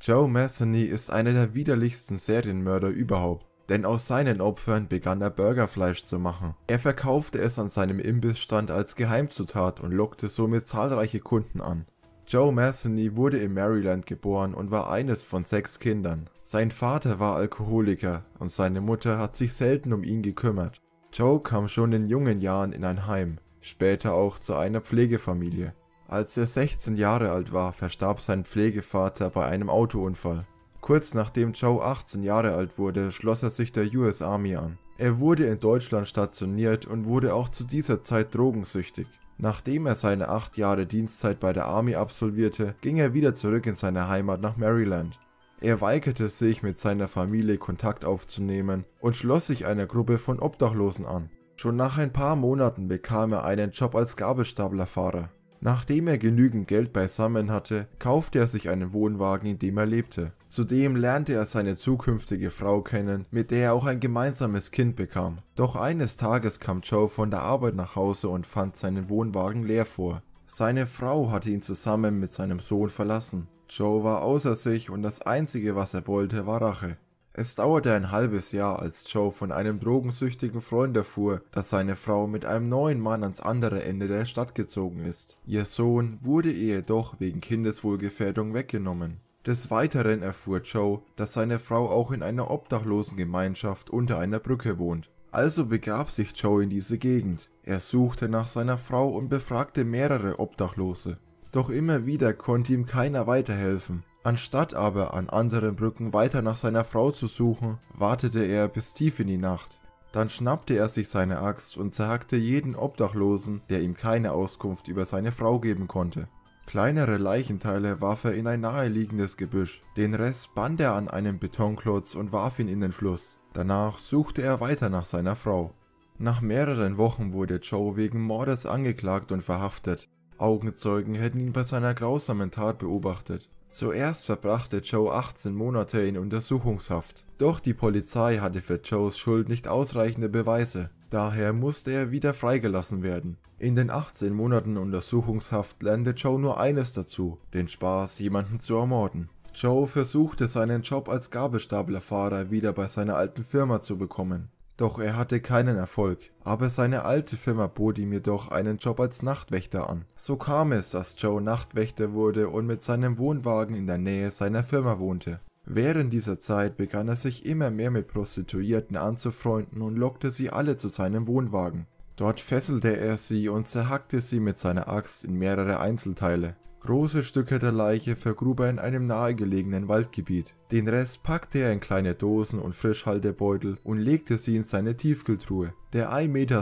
Joe Matheny ist einer der widerlichsten Serienmörder überhaupt, denn aus seinen Opfern begann er Burgerfleisch zu machen. Er verkaufte es an seinem Imbissstand als Geheimzutat und lockte somit zahlreiche Kunden an. Joe Matheny wurde in Maryland geboren und war eines von 6 Kindern. Sein Vater war Alkoholiker und seine Mutter hat sich selten um ihn gekümmert. Joe kam schon in jungen Jahren in ein Heim, später auch zu einer Pflegefamilie. Als er 16 Jahre alt war, verstarb sein Pflegevater bei einem Autounfall. Kurz nachdem Joe 18 Jahre alt wurde, schloss er sich der US Army an. Er wurde in Deutschland stationiert und wurde auch zu dieser Zeit drogensüchtig. Nachdem er seine 8 Jahre Dienstzeit bei der Army absolvierte, ging er wieder zurück in seine Heimat nach Maryland. Er weigerte sich, mit seiner Familie Kontakt aufzunehmen und schloss sich einer Gruppe von Obdachlosen an. Schon nach ein paar Monaten bekam er einen Job als Gabelstaplerfahrer. Nachdem er genügend Geld beisammen hatte, kaufte er sich einen Wohnwagen, in dem er lebte. Zudem lernte er seine zukünftige Frau kennen, mit der er auch ein gemeinsames Kind bekam. Doch eines Tages kam Joe von der Arbeit nach Hause und fand seinen Wohnwagen leer vor. Seine Frau hatte ihn zusammen mit seinem Sohn verlassen. Joe war außer sich und das Einzige, was er wollte, war Rache. Es dauerte ein halbes Jahr, als Joe von einem drogensüchtigen Freund erfuhr, dass seine Frau mit einem neuen Mann ans andere Ende der Stadt gezogen ist. Ihr Sohn wurde ihr jedoch wegen Kindeswohlgefährdung weggenommen. Des Weiteren erfuhr Joe, dass seine Frau auch in einer Obdachlosengemeinschaft unter einer Brücke wohnt. Also begab sich Joe in diese Gegend. Er suchte nach seiner Frau und befragte mehrere Obdachlose. Doch immer wieder konnte ihm keiner weiterhelfen. Anstatt aber an anderen Brücken weiter nach seiner Frau zu suchen, wartete er bis tief in die Nacht. Dann schnappte er sich seine Axt und zerhackte jeden Obdachlosen, der ihm keine Auskunft über seine Frau geben konnte. Kleinere Leichenteile warf er in ein naheliegendes Gebüsch. Den Rest band er an einen Betonklotz und warf ihn in den Fluss. Danach suchte er weiter nach seiner Frau. Nach mehreren Wochen wurde Joe wegen Mordes angeklagt und verhaftet. Augenzeugen hätten ihn bei seiner grausamen Tat beobachtet. Zuerst verbrachte Joe 18 Monate in Untersuchungshaft. Doch die Polizei hatte für Joes Schuld nicht ausreichende Beweise. Daher musste er wieder freigelassen werden. In den 18 Monaten Untersuchungshaft lernte Joe nur eines dazu: den Spaß, jemanden zu ermorden. Joe versuchte seinen Job als Gabelstaplerfahrer wieder bei seiner alten Firma zu bekommen. Doch er hatte keinen Erfolg, aber seine alte Firma bot ihm jedoch einen Job als Nachtwächter an. So kam es, dass Joe Nachtwächter wurde und mit seinem Wohnwagen in der Nähe seiner Firma wohnte. Während dieser Zeit begann er sich immer mehr mit Prostituierten anzufreunden und lockte sie alle zu seinem Wohnwagen. Dort fesselte er sie und zerhackte sie mit seiner Axt in mehrere Einzelteile. Große Stücke der Leiche vergrub er in einem nahegelegenen Waldgebiet. Den Rest packte er in kleine Dosen und Frischhaltebeutel und legte sie in seine Tiefkühltruhe. Der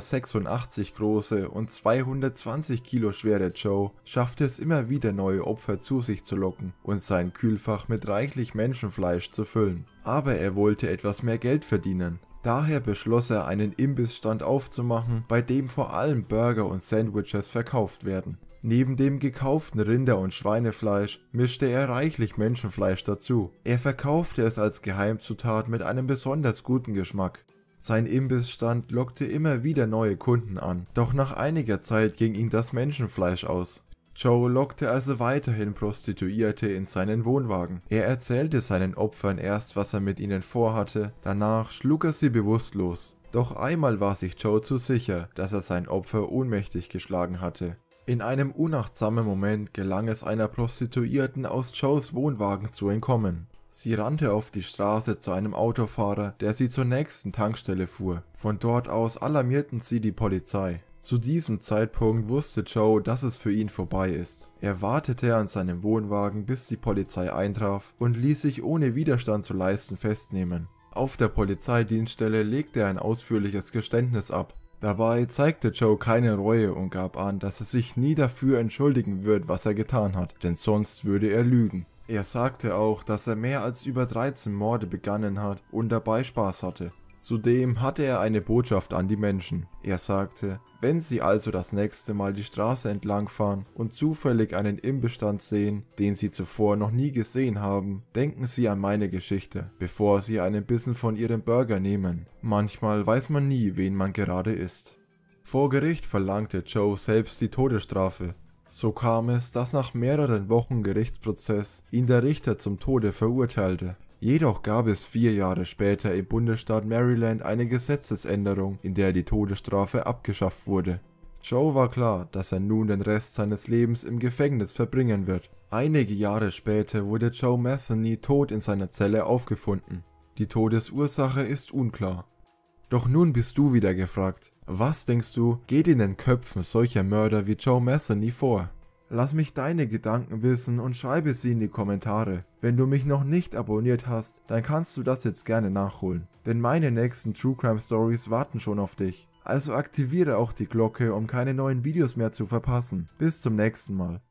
1,86 Meter große und 220 Kilo schwere Joe schaffte es immer wieder, neue Opfer zu sich zu locken und sein Kühlfach mit reichlich Menschenfleisch zu füllen. Aber er wollte etwas mehr Geld verdienen. Daher beschloss er, einen Imbissstand aufzumachen, bei dem vor allem Burger und Sandwiches verkauft werden. Neben dem gekauften Rinder- und Schweinefleisch mischte er reichlich Menschenfleisch dazu. Er verkaufte es als Geheimzutat mit einem besonders guten Geschmack. Sein Imbissstand lockte immer wieder neue Kunden an, doch nach einiger Zeit ging ihm das Menschenfleisch aus. Joe lockte also weiterhin Prostituierte in seinen Wohnwagen. Er erzählte seinen Opfern erst, was er mit ihnen vorhatte, danach schlug er sie bewusstlos. Doch einmal war sich Joe zu sicher, dass er sein Opfer ohnmächtig geschlagen hatte. In einem unachtsamen Moment gelang es einer Prostituierten, aus Joes Wohnwagen zu entkommen. Sie rannte auf die Straße zu einem Autofahrer, der sie zur nächsten Tankstelle fuhr. Von dort aus alarmierten sie die Polizei. Zu diesem Zeitpunkt wusste Joe, dass es für ihn vorbei ist. Er wartete an seinem Wohnwagen, bis die Polizei eintraf und ließ sich ohne Widerstand zu leisten festnehmen. Auf der Polizeidienststelle legte er ein ausführliches Geständnis ab. Dabei zeigte Joe keine Reue und gab an, dass er sich nie dafür entschuldigen wird, was er getan hat, denn sonst würde er lügen. Er sagte auch, dass er mehr als über 13 Morde begangen hat und dabei Spaß hatte. Zudem hatte er eine Botschaft an die Menschen. Er sagte: Wenn Sie also das nächste Mal die Straße entlang fahren und zufällig einen Imbissstand sehen, den Sie zuvor noch nie gesehen haben, denken Sie an meine Geschichte, bevor Sie einen Bissen von Ihrem Burger nehmen. Manchmal weiß man nie, wen man gerade isst. Vor Gericht verlangte Joe selbst die Todesstrafe. So kam es, dass nach mehreren Wochen Gerichtsprozess ihn der Richter zum Tode verurteilte. Jedoch gab es 4 Jahre später im Bundesstaat Maryland eine Gesetzesänderung, in der die Todesstrafe abgeschafft wurde. Joe war klar, dass er nun den Rest seines Lebens im Gefängnis verbringen wird. Einige Jahre später wurde Joe Matheny tot in seiner Zelle aufgefunden. Die Todesursache ist unklar. Doch nun bist du wieder gefragt. Was denkst du, geht in den Köpfen solcher Mörder wie Joe Matheny vor? Lass mich deine Gedanken wissen und schreibe sie in die Kommentare. Wenn du mich noch nicht abonniert hast, dann kannst du das jetzt gerne nachholen. Denn meine nächsten True Crime Stories warten schon auf dich. Also aktiviere auch die Glocke, um keine neuen Videos mehr zu verpassen. Bis zum nächsten Mal.